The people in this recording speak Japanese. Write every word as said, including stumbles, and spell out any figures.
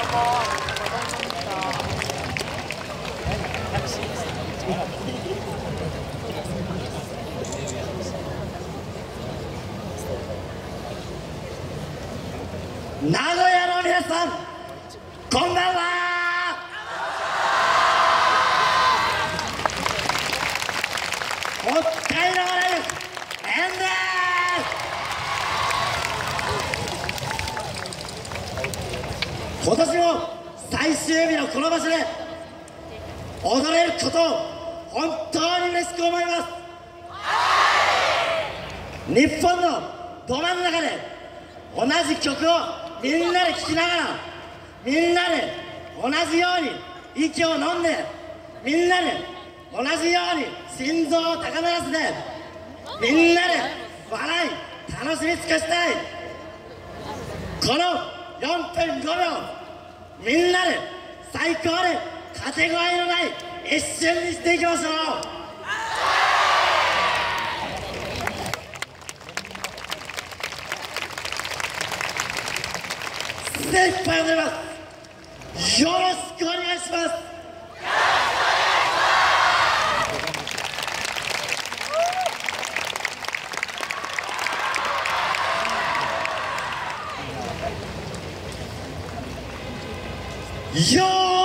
名古屋の皆さん、こんばんは。北海道ライブエンデー。今年も最終日のこの場所で踊れることを本当に嬉しく思います。日本のど真ん中で同じ曲をみんなで聴きながら、みんなで同じように息を飲んで、みんなで同じように心臓を高鳴らせて、みんなで笑い楽しみ尽かしたい。このよんぷんごびょう、みんなで最高でかけがえのない一瞬にしていきましょう。精一杯踊ります。よろしくお願いします。よー